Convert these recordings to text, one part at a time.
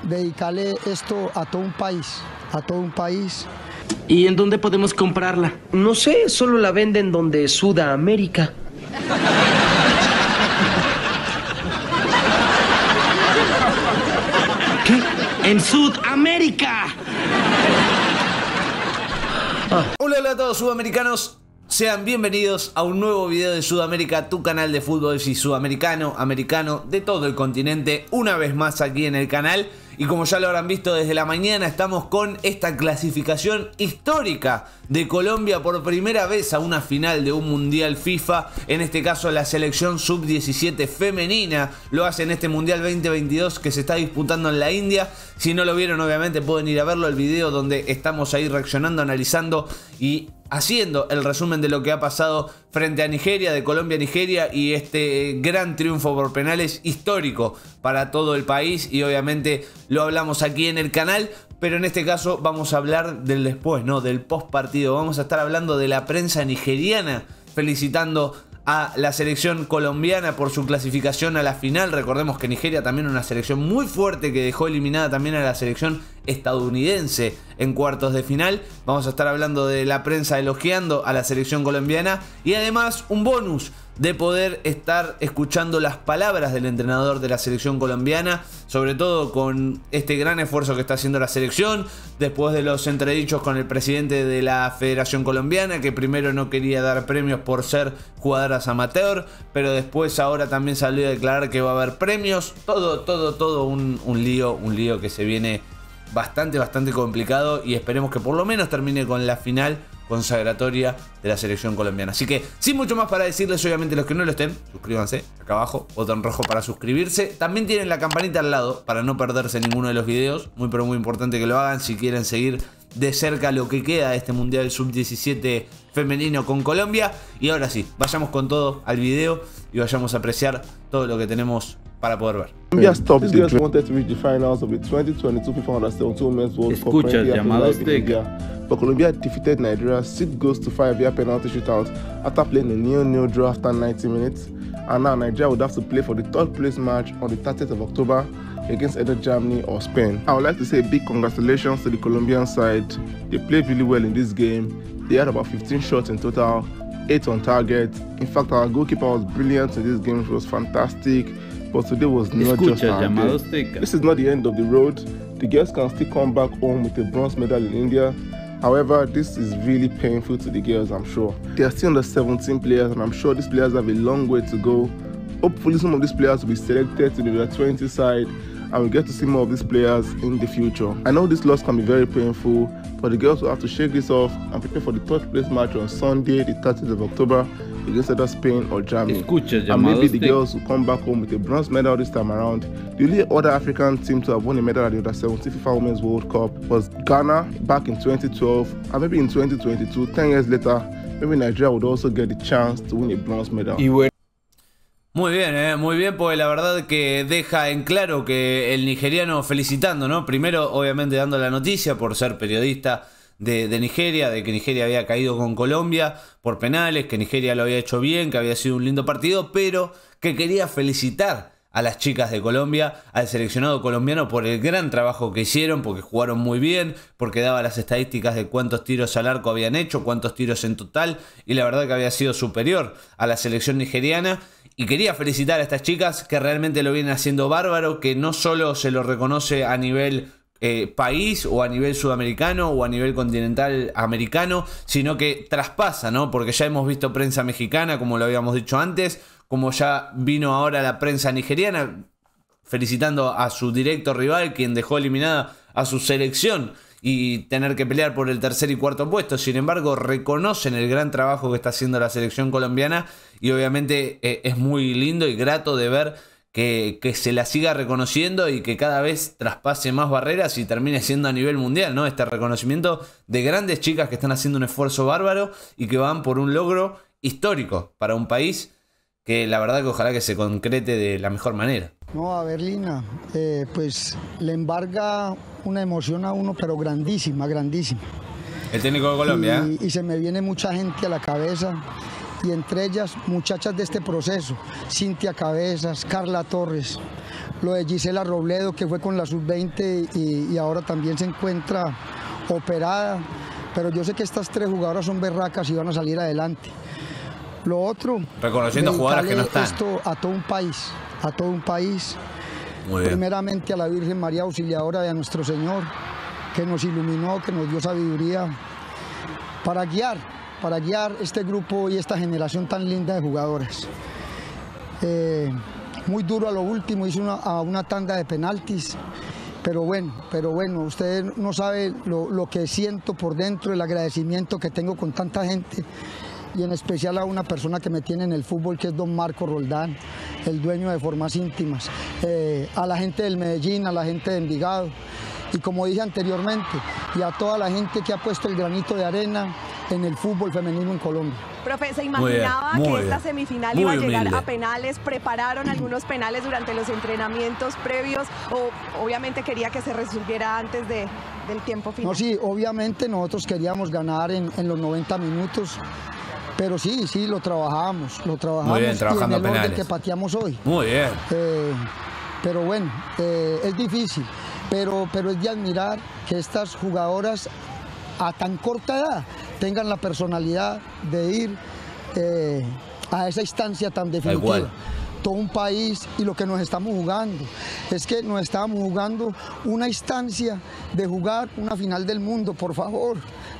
dedicarle esto a todo un país, a todo un país. ¿Y en dónde podemos comprarla? No sé, solo la venden donde Sudamérica. ¿Qué? ¡En Sudamérica! Hola a todos sudamericanos, sean bienvenidos a un nuevo video de Sudamérica, tu canal de fútbol sudamericano, americano, de todo el continente, una vez más aquí en el canal. Y como ya lo habrán visto desde la mañana, estamos con esta clasificación histórica de Colombia por primera vez a una final de un mundial FIFA. En este caso la selección sub-17 femenina lo hace en este mundial 2022 que se está disputando en la India. Si no lo vieron, obviamente pueden ir a verlo, el video donde estamos ahí reaccionando, analizando y haciendo el resumen de lo que ha pasado frente a Nigeria, de Colombia a Nigeria, y este gran triunfo por penales histórico para todo el país. Y obviamente lo hablamos aquí en el canal, pero en este caso vamos a hablar del después, ¿no? Del post partido. Vamos a estar hablando de la prensa nigeriana felicitando a la selección colombiana por su clasificación a la final. Recordemos que Nigeria también es una selección muy fuerte que dejó eliminada también a la selección estadounidense en cuartos de final. Vamos a estar hablando de la prensa elogiando a la selección colombiana y además un bonus de poder estar escuchando las palabras del entrenador de la selección colombiana, sobre todo con este gran esfuerzo que está haciendo la selección, después de los entredichos con el presidente de la Federación Colombiana, que primero no quería dar premios por ser jugadoras amateur, pero después ahora también salió a declarar que va a haber premios. Todo un lío que se viene bastante complicado, y esperemos que por lo menos termine con la final consagratoria de la selección colombiana. Así que sin mucho más para decirles, obviamente los que no lo estén, suscríbanse acá abajo, botón rojo para suscribirse. También tienen la campanita al lado para no perderse ninguno de los videos, muy pero muy importante que lo hagan si quieren seguir de cerca lo que queda de este mundial sub-17 femenino con Colombia. Y ahora sí, vayamos con todo al video y vayamos a apreciar todo lo que tenemos para poder ver. Escucha llamados de But Colombia defeated Nigeria 6 goals to 5 via penalty shootout after playing a 0-0 draw after 90 minutes. And now Nigeria would have to play for the third place match on the 30th of October against either Germany or Spain. I would like to say a big congratulations to the Colombian side. They played really well in this game. They had about 15 shots in total, 8 on target. In fact, our goalkeeper was brilliant in this game. She was fantastic. But today was not just our day. This is not the end of the road. The girls can still come back home with a bronze medal in India. However, this is really painful to the girls, I'm sure. They are still under 17 players, and I'm sure these players have a long way to go. Hopefully some of these players will be selected to the under 20 side, and we'll get to see more of these players in the future. I know this loss can be very painful, but the girls will have to shake this off and prepare for the third place match on Sunday, the 30th of October, against either Spain or Germany. And maybe the girls will come back home with a bronze medal this time around. The only other African team to have won a medal at the under 17 FIFA Women's World Cup was Ghana back in 2012, and maybe in 2022, 10 years later, maybe Nigeria would also get the chance to win a bronze medal. Muy bien, porque la verdad que deja en claro que el nigeriano felicitando, ¿no? Primero, obviamente, dando la noticia por ser periodista de Nigeria, de que Nigeria había caído con Colombia por penales, que Nigeria lo había hecho bien, que había sido un lindo partido, pero que quería felicitar a las chicas de Colombia, al seleccionado colombiano, por el gran trabajo que hicieron, porque jugaron muy bien, porque daba las estadísticas de cuántos tiros al arco habían hecho, cuántos tiros en total, y la verdad que había sido superior a la selección nigeriana. Y quería felicitar a estas chicas que realmente lo vienen haciendo bárbaro, que no solo se lo reconoce a nivel país o a nivel sudamericano o a nivel continental americano, sino que traspasa, ¿no? Porque ya hemos visto prensa mexicana, como lo habíamos dicho antes, como ya vino ahora la prensa nigeriana felicitando a su directo rival, quien dejó eliminada a su selección y tener que pelear por el tercer y cuarto puesto. Sin embargo, reconocen el gran trabajo que está haciendo la selección colombiana, y obviamente es muy lindo y grato de ver que se la siga reconociendo y que cada vez traspase más barreras y termine siendo a nivel mundial, ¿no? Este reconocimiento de grandes chicas que están haciendo un esfuerzo bárbaro y que van por un logro histórico para un país que la verdad que ojalá que se concrete de la mejor manera. No, a ver, Lina, pues le embarga una emoción a uno, pero grandísima. El técnico de Colombia. Y se me viene mucha gente a la cabeza, y entre ellas muchachas de este proceso: Cintia Cabezas, Carla Torres, lo de Gisela Robledo, que fue con la sub-20 y ahora también se encuentra operada, pero yo sé que estas 3 jugadoras son berracas y van a salir adelante. Lo otro, reconociendo jugadoras que no están. Esto a todo un país, Muy bien. primeramente a la Virgen María Auxiliadora y a nuestro Señor, que nos iluminó, que nos dio sabiduría para guiar este grupo y esta generación tan linda de jugadoras. Muy duro a lo último, hizo una tanda de penaltis, pero bueno, usted no sabe lo que siento por dentro, el agradecimiento que tengo con tanta gente, y en especial a una persona que me tiene en el fútbol, que es don Marco Roldán, el dueño de Formas Íntimas, a la gente del Medellín, a la gente de Envigado, y como dije anteriormente, y a toda la gente que ha puesto el granito de arena en el fútbol femenino en Colombia. Profe, ¿se imaginaba que esta semifinal iba a llegar a penales? ¿Prepararon algunos penales durante los entrenamientos previos o obviamente quería que se resolviera antes del tiempo final? No, sí, obviamente nosotros queríamos ganar en los 90 minutos, pero sí, lo trabajamos Muy bien, trabajando y en el penales. orden que pateamos hoy. Muy bien. Pero bueno, es difícil, pero es de admirar que estas jugadoras a tan corta edad tengan la personalidad de ir a esa instancia tan definitiva. Todo un país y lo que nos estamos jugando. Es que nos estábamos jugando una instancia de jugar una final del mundo, por favor.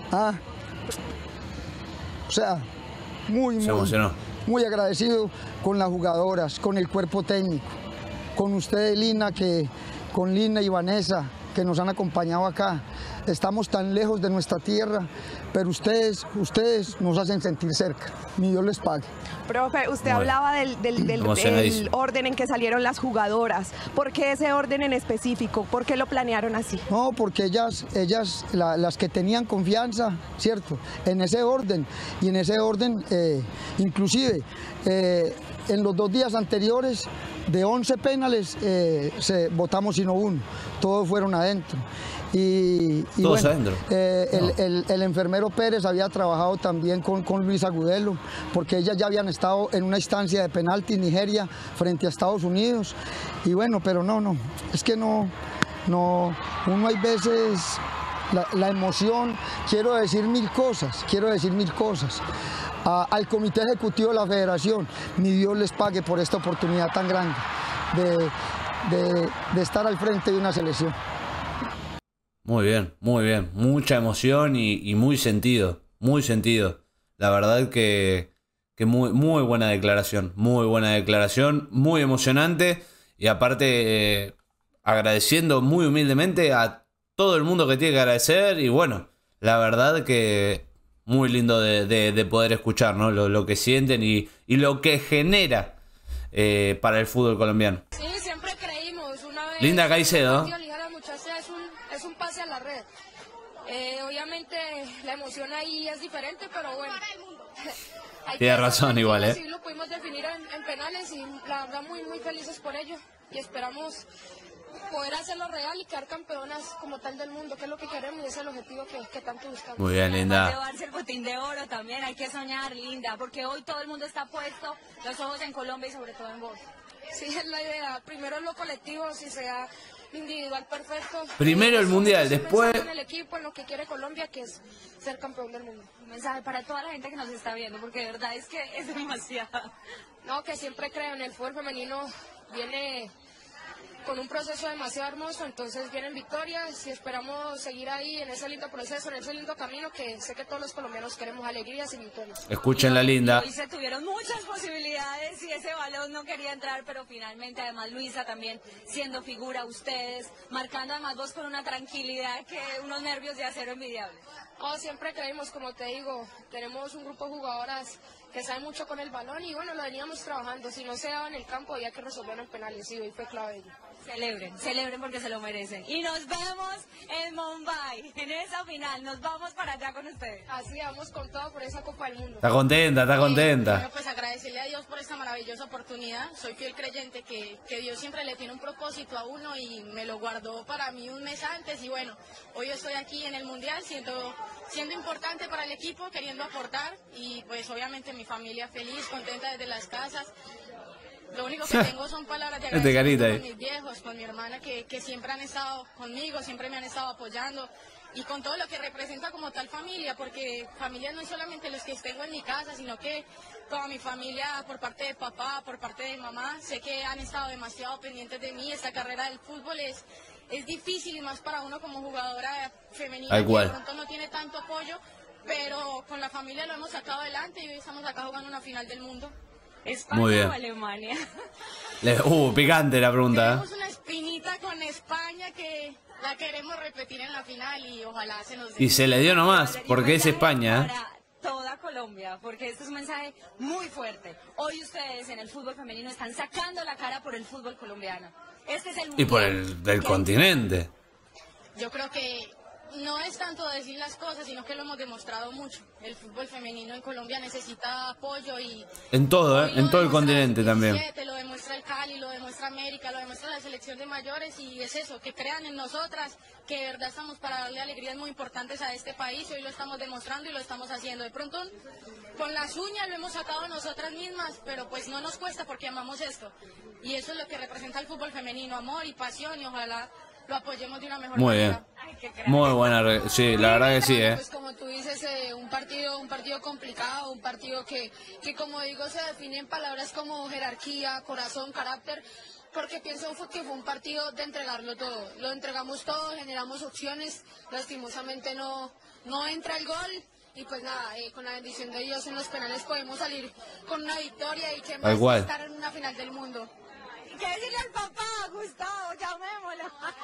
O sea, muy agradecido con las jugadoras, con el cuerpo técnico, con ustedes, Lina, con Lina y Vanessa, que nos han acompañado acá. Estamos tan lejos de nuestra tierra, pero ustedes nos hacen sentir cerca. Mi Dios les pague. Profe, usted hablaba del orden en que salieron las jugadoras. ¿Por qué ese orden en específico? ¿Por qué lo planearon así? No, porque ellas las que tenían confianza, ¿cierto? En ese orden, y en ese orden, inclusive, en los 2 días anteriores, de 11 penales, votamos sino 1. Todos fueron adentro. Y todos bueno, adentro. El enfermero Pérez había trabajado también con Luis Agudelo, porque ellas ya habían estado en una instancia de penalti en Nigeria frente a Estados Unidos. Y bueno, pero no, es que no, uno hay veces la emoción, quiero decir mil cosas. Al comité ejecutivo de la federación, mi Dios les pague por esta oportunidad tan grande de estar al frente de una selección. Muy bien, mucha emoción y muy sentido. La verdad que muy buena declaración, muy emocionante, y aparte agradeciendo muy humildemente a todo el mundo que tiene que agradecer, y bueno, la verdad que muy lindo de poder escuchar, ¿no? Lo que sienten y lo que genera para el fútbol colombiano. Sí, siempre creímos una vez. Linda Caicedo. Es un pase a la red. Obviamente la emoción ahí es diferente, pero bueno. Tiene razón igual, Sí, lo pudimos definir en penales y la verdad muy felices por ello, y esperamos poder hacerlo real y quedar campeonas como tal del mundo, que es lo que queremos y es el objetivo que tanto buscamos. Muy bien, Linda. Llevarse el botín de oro también, hay que soñar, Linda, porque hoy todo el mundo está puesto, los ojos en Colombia y sobre todo en vos. Sí, es la idea. Primero lo colectivo, si sea individual, perfecto. Primero el mundial, después en el equipo, en lo que quiere Colombia, que es ser campeón del mundo. Un mensaje para toda la gente que nos está viendo, porque de verdad es que es demasiado. No, que siempre creo en el fútbol femenino, viene con un proceso demasiado hermoso, entonces vienen victorias y esperamos seguir ahí en ese lindo proceso, en ese lindo camino, que sé que todos los colombianos queremos alegrías y victorias. Escuchen la Linda. Hoy se tuvieron muchas posibilidades y ese balón no quería entrar, pero finalmente, además Luisa también siendo figura, ustedes marcando además vos con una tranquilidad, que unos nervios de acero envidiables. Siempre creímos, como te digo, tenemos un grupo de jugadoras que saben mucho con el balón y bueno, lo veníamos trabajando. Si no se daba en el campo había que resolverlo en penales, y hoy fue clave ello. Celebren porque se lo merecen. Y nos vemos en Mumbai, en esa final, nos vamos para allá con ustedes. Así vamos con todo por esa Copa del Mundo. Está contenta. Bueno, pues agradecerle a Dios por esta maravillosa oportunidad. Soy fiel creyente que Dios siempre le tiene un propósito a uno y me lo guardó para mí un mes antes, y bueno, hoy estoy aquí en el Mundial siendo importante para el equipo, queriendo aportar, y pues obviamente mi familia feliz, contenta desde las casas. Lo único que tengo son palabras de agradecimiento con mis viejos, con mi hermana que siempre han estado conmigo, siempre me han estado apoyando y con todo lo que representa como tal familia, porque familia no es solamente los que tengo en mi casa, sino que toda mi familia por parte de papá, por parte de mamá, sé que han estado demasiado pendientes de mí. Esta carrera del fútbol es difícil y más para uno como jugadora femenina que de pronto no tiene tanto apoyo, pero con la familia lo hemos sacado adelante y hoy estamos acá jugando una final del mundo. ¿España o Alemania? Picante la pregunta. Tenemos una espinita con España que la queremos repetir en la final y ojalá se nos dé. Y se le dio nomás, porque es España. Para toda Colombia, porque este es un mensaje muy fuerte. Hoy ustedes en el fútbol femenino están sacando la cara por el fútbol colombiano. Este es el mundial. Y por el del continente. Yo creo que no es tanto decir las cosas, sino que lo hemos demostrado mucho. El fútbol femenino en Colombia necesita apoyo y... En todo, en todo el continente también. Lo demuestra el Cali, lo demuestra América, lo demuestra la selección de mayores y es eso, que crean en nosotras, que de verdad estamos para darle alegrías muy importantes a este país. Hoy lo estamos demostrando y lo estamos haciendo. De pronto, con las uñas lo hemos sacado nosotras mismas, pero pues no nos cuesta porque amamos esto. Y eso es lo que representa el fútbol femenino, amor y pasión y ojalá lo apoyemos de una mejor manera. Muy buena, sí, la verdad que sí, Pues como tú dices, un partido complicado, un partido que como digo se define en palabras como jerarquía, corazón, carácter, porque pienso que fue un partido de entregarlo todo. Lo entregamos todo, generamos opciones, lastimosamente no entra el gol. Y pues nada, con la bendición de Dios en los penales podemos salir con una victoria y que más estar en una final del mundo. ¿Qué decirle al papá, Gustavo? Llamémoslo.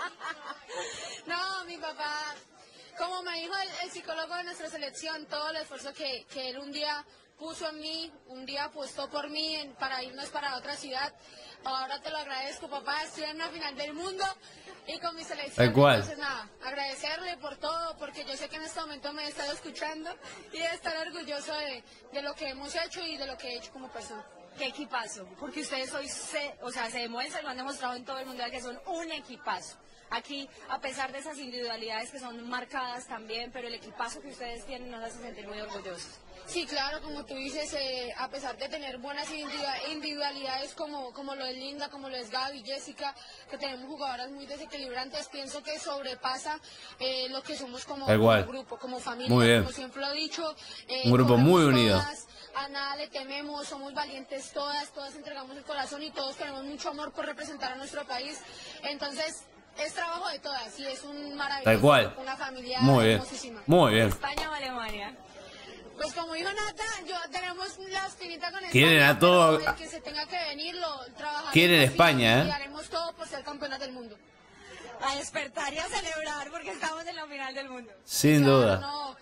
No, mi papá, como me dijo el psicólogo de nuestra selección, todo el esfuerzo que él un día puso en mí, un día apostó por mí para irnos para otra ciudad. Ahora te lo agradezco, papá, estoy en una final del mundo y con mi selección. Entonces nada, agradecerle por todo, porque yo sé que en este momento me he estado escuchando y de estar orgulloso de lo que hemos hecho y de lo que he hecho como persona. ¿Qué equipazo? Porque ustedes hoy se demuestran, lo han demostrado en todo el mundial que son un equipazo. Aquí, a pesar de esas individualidades que son marcadas también, pero el equipazo que ustedes tienen nos hace sentir muy orgullosos. Sí, claro, como tú dices, a pesar de tener buenas individualidades como lo es Linda, como lo es Gaby, Jessica, que tenemos jugadoras muy desequilibrantes, pienso que sobrepasa lo que somos como grupo, como familia, muy bien. Como siempre lo he dicho. Un grupo muy unido. A nada le tememos, somos valientes todas entregamos el corazón y todos tenemos mucho amor por representar a nuestro país. Entonces, es trabajo de todas y es un maravilloso, una familia hermosísima. Muy bien. ¿España o Alemania? Pues como dijo Nata, tenemos la espinita con España. Quieren a todo. El que se tenga que venir, trabajaremos. Quieren España, y haremos todo por ser campeonas del mundo. A despertar y a celebrar porque estamos en la final del mundo. Sin duda.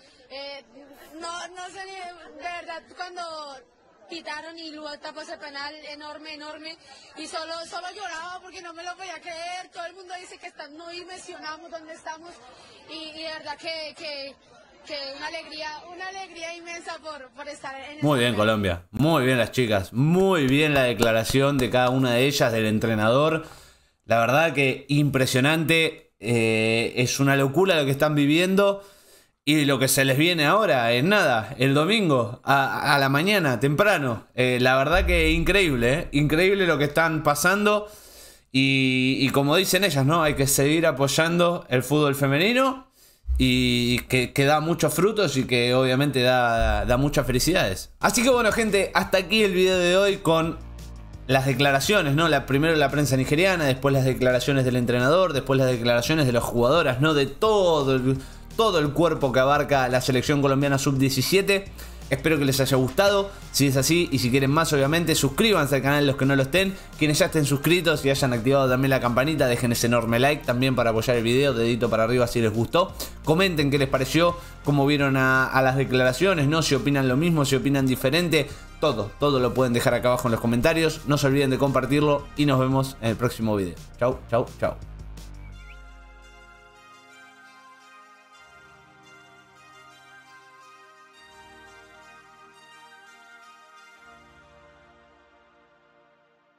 No sé, de verdad, cuando quitaron y luego tapó ese penal enorme, y solo lloraba porque no me lo podía creer. Todo el mundo dice que están muy mencionamos donde estamos y de verdad que una alegría inmensa por estar en Muy bien, Colombia, muy bien las chicas, muy bien la declaración de cada una de ellas, del entrenador. La verdad que impresionante, es una locura lo que están viviendo. Y lo que se les viene ahora es nada, el domingo a la mañana, temprano. La verdad que increíble, increíble lo que están pasando. Y como dicen ellas, ¿no? Hay que seguir apoyando el fútbol femenino y que da muchos frutos y que obviamente da muchas felicidades. Así que bueno, gente, hasta aquí el video de hoy con las declaraciones, ¿no? Primero la prensa nigeriana, después las declaraciones del entrenador, después las declaraciones de las jugadoras, ¿no? De todo el cuerpo que abarca la selección colombiana sub-17. Espero que les haya gustado. Si es así y si quieren más, obviamente suscríbanse al canal los que no lo estén. Quienes ya estén suscritos y hayan activado también la campanita, dejen ese enorme like también para apoyar el video, dedito para arriba si les gustó. Comenten qué les pareció, cómo vieron a las declaraciones, ¿no? Si opinan lo mismo, si opinan diferente. Todo lo pueden dejar acá abajo en los comentarios. No se olviden de compartirlo y nos vemos en el próximo video. Chau, chau, chau.